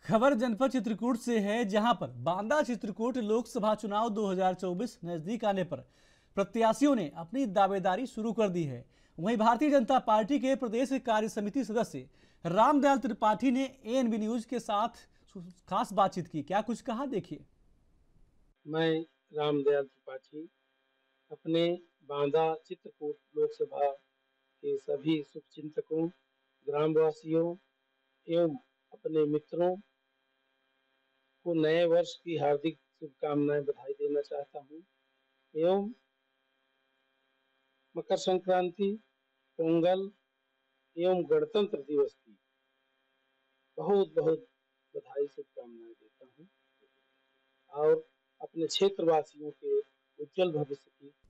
खबर जनपद चित्रकूट से है, जहां पर बांदा चित्रकूट लोकसभा चुनाव 2024 नजदीक आने पर प्रत्याशियों ने अपनी दावेदारी शुरू कर दी है। वहीं भारतीय जनता पार्टी के प्रदेश कार्य समिति सदस्य रामदयाल त्रिपाठी ने एएनबी न्यूज के साथ खास बातचीत की। क्या कुछ कहा, देखिए। मैं रामदयाल त्रिपाठी अपने बांदा चित्रकूट लोकसभा के सभी शुभचिंतकों, ग्रामवासियों एवं अपने मित्रों को नए वर्ष की हार्दिक शुभकामनाएं बधाई देना चाहता हूं एवं मकर संक्रांति, पोंगल एवं गणतंत्र दिवस की बहुत बहुत बधाई शुभकामनाएं देता हूं और अपने क्षेत्रवासियों के उज्जवल भविष्य की